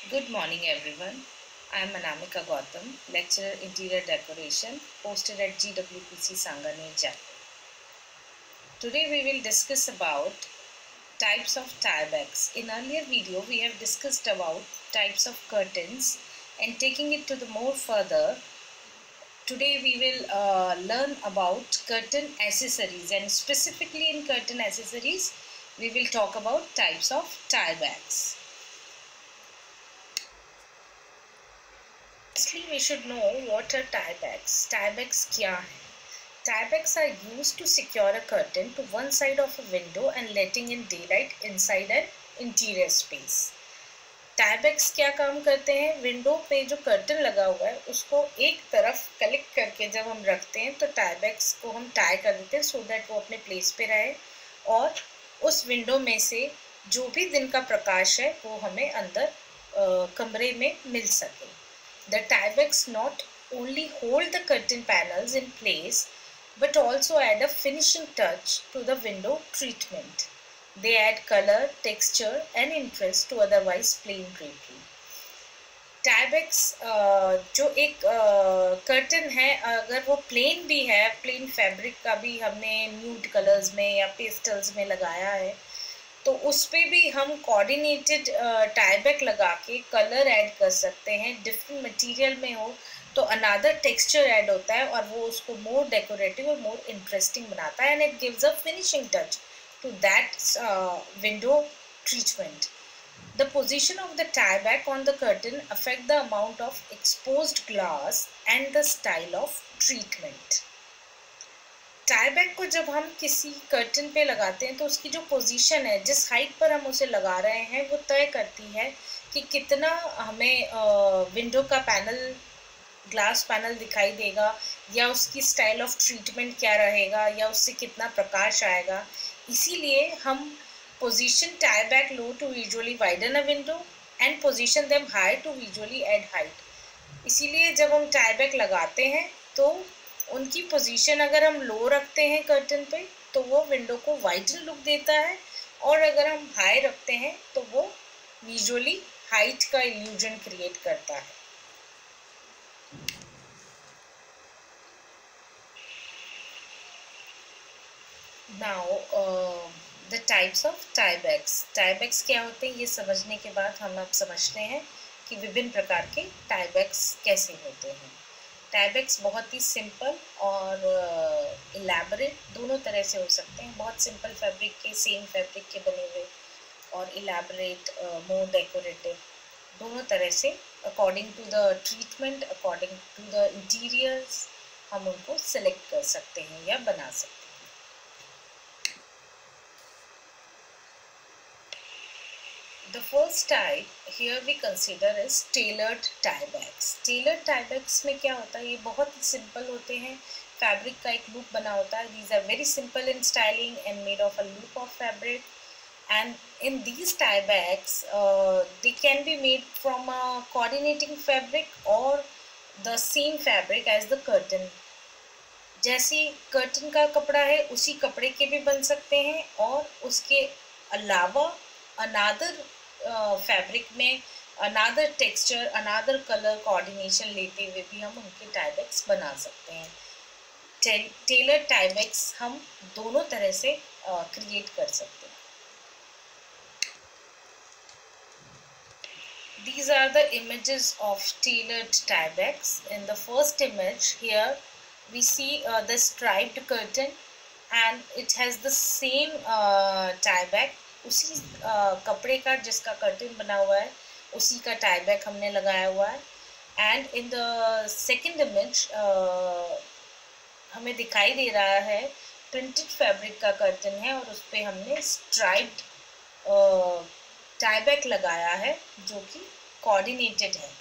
Good morning everyone. I am Anamika Gautam, lecturer interior decoration, posted at GWPC Sanganer, Jaipur. Today we will discuss about types of tie backs. In earlier video we have discussed about types of curtains, and taking it to the more further, today we will learn about curtain accessories, and specifically in curtain accessories we will talk about types of tie backs. Firstly, we should know what are tie backs. Tie backs क्या है? Tie backs are used to secure a curtain to one side of a window and letting in daylight inside an interior space. Tie backs क्या काम करते हैं? Window पे जो curtain लगा हुआ है उसको एक तरफ कलेक्ट करके जब हम रखते हैं तो टाई बैग्स को हम टाई कर देते हैं सो दैट वो अपने प्लेस पे रहे और उस विंडो में से जो भी दिन का प्रकाश है वो हमें अंदर कमरे में मिल सके. The tie backs not only hold the curtain panels in place but also add a finishing touch to the window treatment. They add color, texture and interest to otherwise plain drapery. Tie backs जो एक curtain है अगर वो plane भी है, plane fabric का भी हमने न्यूड कलर्स में या पेस्टल्स में लगाया है तो उस पर भी हम कोऑर्डिनेटेड टाई बैक लगा के कलर ऐड कर सकते हैं. डिफरेंट मटेरियल में हो तो अनदर टेक्सचर ऐड होता है और वो उसको मोर डेकोरेटिव और मोर इंटरेस्टिंग बनाता है and it gives a finishing touch to that window treatment. The position of the tie back on the curtain affect the amount of exposed glass and the style of treatment. Tie backs को जब हम किसी curtain पे लगाते हैं तो उसकी जो पोजीशन है, जिस हाइट पर हम उसे लगा रहे हैं वो तय करती है कि कितना हमें विंडो का पैनल, ग्लास पैनल दिखाई देगा या उसकी स्टाइल ऑफ ट्रीटमेंट क्या रहेगा या उससे कितना प्रकाश आएगा. इसीलिए हम position tie backs low to usually widen a window and position them high to usually add height. इसीलिए जब हम टाई बैग लगाते हैं तो उनकी पोजीशन अगर हम लो रखते हैं कर्टन पे तो वो विंडो को वाइडन लुक देता है और अगर हम हाई रखते हैं तो वो विजुअली हाइट का इल्यूजन क्रिएट करता है. Now the types of tie backs. Tie backs क्या होते हैं ये समझने के बाद हम अब समझते हैं कि विभिन्न प्रकार के टाई बैग्स कैसे होते हैं. टाई बैग्स बहुत ही सिंपल और इलैबोरेट दोनों तरह से हो सकते हैं. बहुत सिंपल फैब्रिक के, सेम फैब्रिक के बने हुए और इलैबोरेट, मोर डेकोरेटिव, दोनों तरह से according to the treatment, according to the interiors हम उनको सेलेक्ट कर सकते हैं या बना सकते हैं. The first type here we consider is tailored tie bags. Tailored tie bags में क्या होता है? ये बहुत ही सिंपल होते हैं, फैब्रिक का एक लूप बना होता है. These are very simple in styling and made of a loop of fabric. And in these tie bags, they can be made from a coordinating fabric or the same fabric as the curtain. जैसे curtain का कपड़ा है उसी कपड़े के भी बन सकते हैं और उसके अलावा अनादर फैब्रिक में another texture, another colour coordination लेते हुए भी हम उनके टाई बैग्स बना सकते हैं. टेलर टाई बैग्स हम दोनों तरह से क्रिएट कर सकते हैं. These are the images of tailored tie bags. In the first image here we see the striped curtain and it has the same tie bag. उसी कपड़े का जिसका कर्टन बना हुआ है उसी का टाई बैग हमने लगाया हुआ है. And in the second image हमें दिखाई दे रहा है प्रिंटेड फैब्रिक का कर्टन है और उस पर हमने स्ट्राइप्ड टाई बैग लगाया है जो कि कोऑर्डिनेटेड है.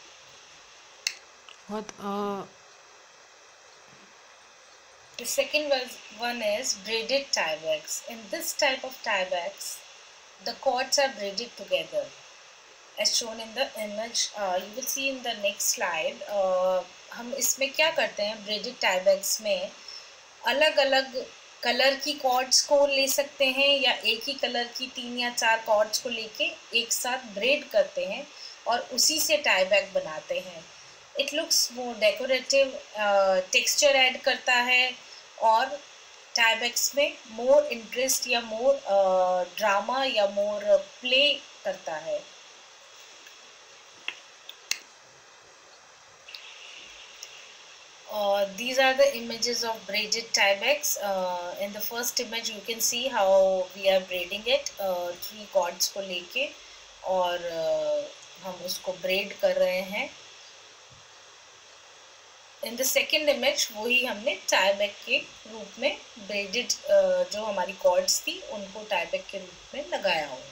The second one is braided tie bags. In this type of tie bags, the cords are braided together, as shown in the image. You will see in the next slide. हम इसमें क्या करते हैं? braided tie bags में अलग अलग colour की chords को ले सकते हैं या एक ही कलर की 3 या 4 कॉर्ड्स को लेके एक साथ ब्रेड करते हैं और उसी से टाई बैग बनाते हैं। It looks more decorative, texture add करता है और टाई बैग्स में मोर इंटरेस्ट या मोर ड्रामा या मोर प्ले करता है। These are the images of braided tie bags. In the first image you can see how we are braiding it, 3 cords को लेके और हम उसको braid कर रहे हैं। In the second image वही हमने tie bag के रूप में braided जो हमारी cords थी उनको tie bag के रूप में लगाया हुआ।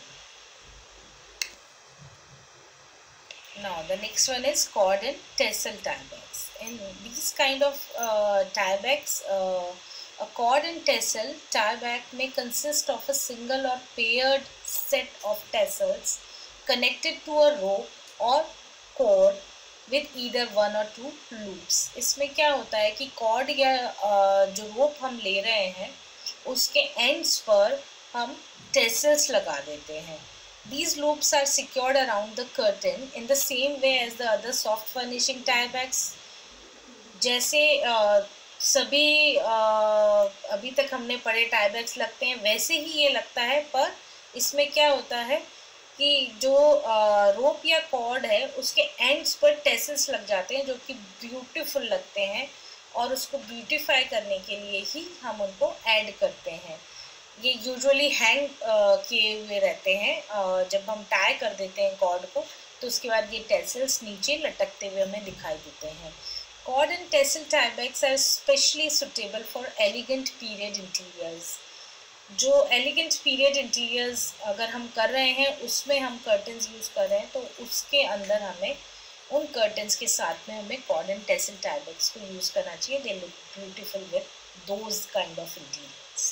Now the next one is cord and tassel tie bags. In these kind of tie bags, a cord and tassel tie bag may consist of a single or paired set of tassels connected to a rope or cord with either 1 or 2 loops. इसमें क्या होता है कि cord या जो rope हम ले रहे हैं उसके ends पर हम tassels लगा देते हैं। These loops are secured around the curtain in the same way as the other soft furnishing tie bags. जैसे सभी अभी तक हमने पढ़े टाई बैग्स लगते हैं वैसे ही ये लगता है, पर इसमें क्या होता है कि जो रोप या कॉर्ड है उसके एंड्स पर टेसल्स लग जाते हैं जो कि ब्यूटीफुल लगते हैं और उसको ब्यूटीफाई करने के लिए ही हम उनको ऐड करते हैं। ये यूजुअली हैंग किए हुए रहते हैं, जब हम टाई कर देते हैं कॉर्ड को तो उसके बाद ये टेसल्स नीचे लटकते हुए हमें दिखाई देते हैं। Cord and tassel tie bags are especially suitable for elegant period interiors. जो elegant period interiors अगर हम कर रहे हैं उसमें हम curtains यूज़ कर रहे हैं तो उसके अंदर हमें उन curtains के साथ में हमें cord and tassel tie bags को यूज़ करना चाहिए। They look beautiful with those kind of interiors.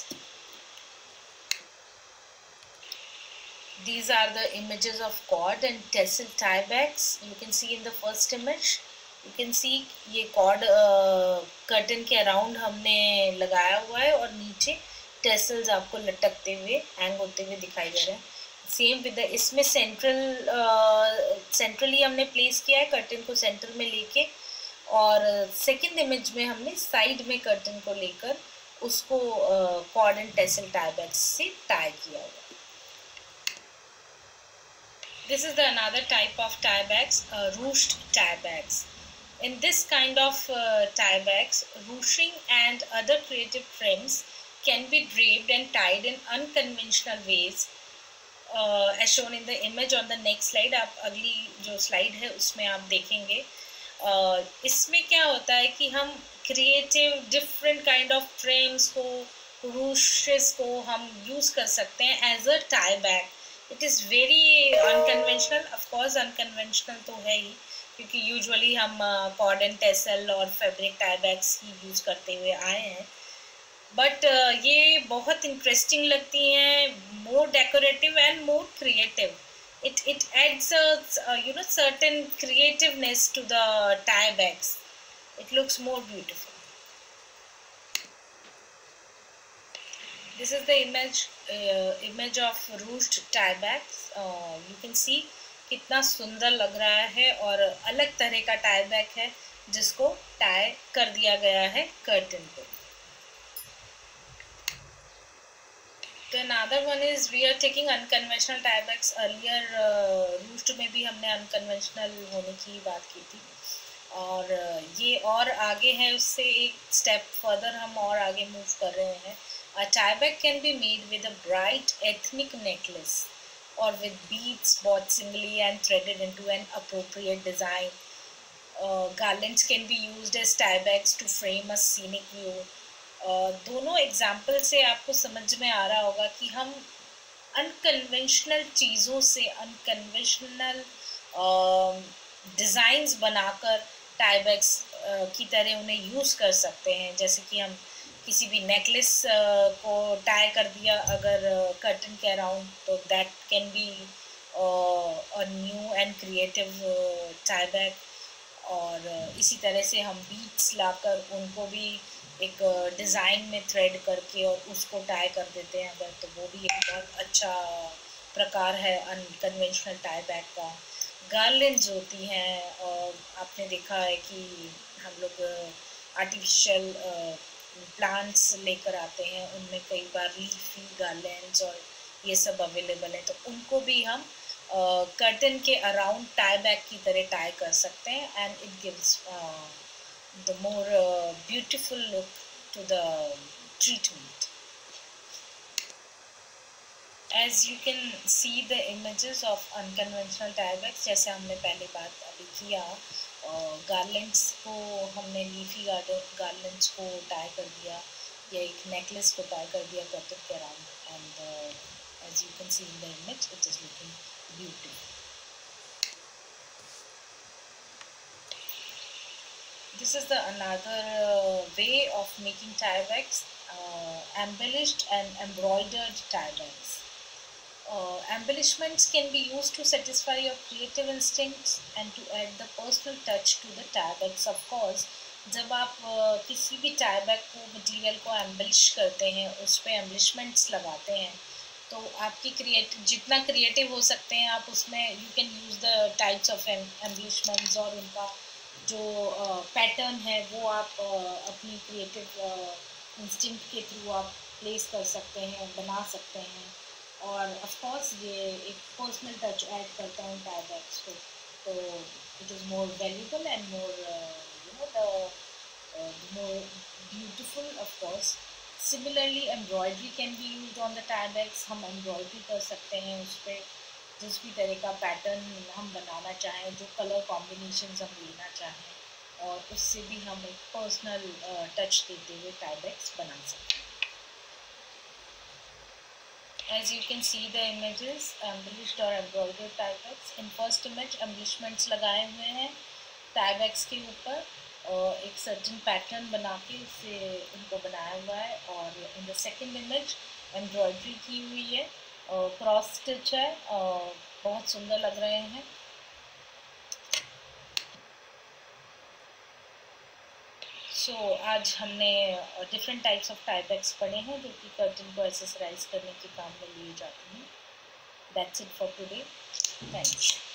These are the images of cord and tassel tie bags. You can see in the first image. You can see ये cord curtain के around हमने लगाया हुआ है और नीचे tassels आपको लटकते हुए हैंग होते हुए दिखाई दे रहे हैं। सेम विद इसमें सेंट्रली हमने प्लेस किया है कर्टन को सेंटर में लेके, और सेकंड इमेज में हमने साइड में कर्टन को लेकर उसको cord and tassel tie bags से टाई किया हुआ। This is the another type of tie bags, ruched tie bags. In this kind of tie bags, ruching and other creative trims can be draped and tied in unconventional ways, as shown in the image on the next slide. आप अगली जो slide है उसमें आप देखेंगे। इसमें क्या होता है कि हम creative different kind of trims को, ruches को हम use कर सकते हैं as a tie bag. It is very unconventional, of course unconventional तो है ही, क्योंकि यूजुअली हम कॉर्ड एंड टेसल और फैब्रिक टाई बैग्स ही यूज़ करते हुए आए हैं, बट ये बहुत इंटरेस्टिंग लगती हैं, more decorative and more creative. It adds a certain creativeness to the tie bags. It looks more beautiful. This is the image of ruched tie bags. You can see कितना सुंदर लग रहा है और अलग तरह का टाई बैग है जिसको टाई कर दिया गया है कर्टन पे. तो another one is we are taking unconventional tie bags. Earlier ruched में भी हमने unconventional होने की बात की थी और ये और आगे है, उससे एक स्टेप फर्दर हम और आगे मूव कर रहे हैं. A tie bag can be made with a bright ethnic necklace or with beads bought singly and threaded into an appropriate design. Garlands can be used as tie bags to frame a scenic view. दोनों example से आपको समझ में आ रहा होगा कि हम unconventional चीज़ों से अनकन्वेंशनल डिज़ाइंस बनाकर टाई बैग्स की तरह उन्हें यूज़ कर सकते हैं. जैसे कि हम किसी भी नेकलेस को टाई कर दिया अगर कर्टन के अराउंड, तो that can be a new and creative tie bag. और इसी तरह से हम बीट्स लाकर उनको भी एक डिज़ाइन में थ्रेड करके और उसको टाई कर देते हैं अगर, तो वो भी एक बहुत अच्छा प्रकार है अनकन्वेंशनल टाई बैग का. गार्लेंड्स होती हैं, और आपने देखा है कि हम लोग आर्टिफिशियल प्लांट्स लेकर आते हैं, उनमें कई बार लीफी गार्लेंड्स और ये सब अवेलेबल है, तो उनको भी हम कर्टन के अराउंड टाई बैग की तरह टाई कर सकते हैं, and it gives the more beautiful look to the treatment. As you can see the images of unconventional tie bags, जैसे हमने पहले बात अभी किया, गार्लेंड्स को हमने लीफी गार्लेंड्स को टाई कर दिया, या एक नेकलेस को टाई कर दिया कर्टन के around, and as you can see in the image, it is looking beautiful. This is the another way of making tie bags, embellished and embroidered tie bags. Embellishments can be used to satisfy your creative instincts and to add the personal touch to the tie bags. Of course, जब आप किसी भी tie bag को material को एम्बलिश करते हैं, उस पर एम्बलिशमेंट्स लगाते हैं, तो आपकी जितना क्रिएटिव हो सकते हैं आप उसमें, you can use the types of embellishments, और उनका जो पैटर्न है वो आप अपनी क्रिएटिव इंस्टिंक्ट के थ्रू आप प्लेस कर सकते हैं, बना सकते हैं, और ऑफ कोर्स ये एक पर्सनल टच ऐड करता है टाई बैग्स को, तो it is more valuable and more more beautiful. Of course similarly embroidery can be used on the tie bags. हम एम्ब्रॉयडरी कर सकते हैं उस पर, जिस भी तरह का पैटर्न हम बनाना चाहें, जो कलर कॉम्बिनेशंस हम लेना चाहें, और उससे भी हम एक पर्सनल टच देते हुए टाई बैग्स बना सकते हैं. As you can see the images, embellished or embroidered tie bags. In first image embellishments लगाए हुए हैं tie bags के ऊपर, और एक certain pattern बना के उससे उनको बनाया हुआ है, और in the second image embroidery की हुई है, cross stitch है, बहुत सुंदर लग रहे हैं. सो आज हमने different types of tie bags पढ़े हैं जो कि कर्टन को एक्सेसराइज करने के काम में लिए जाते हैं. That's it for today. Thanks.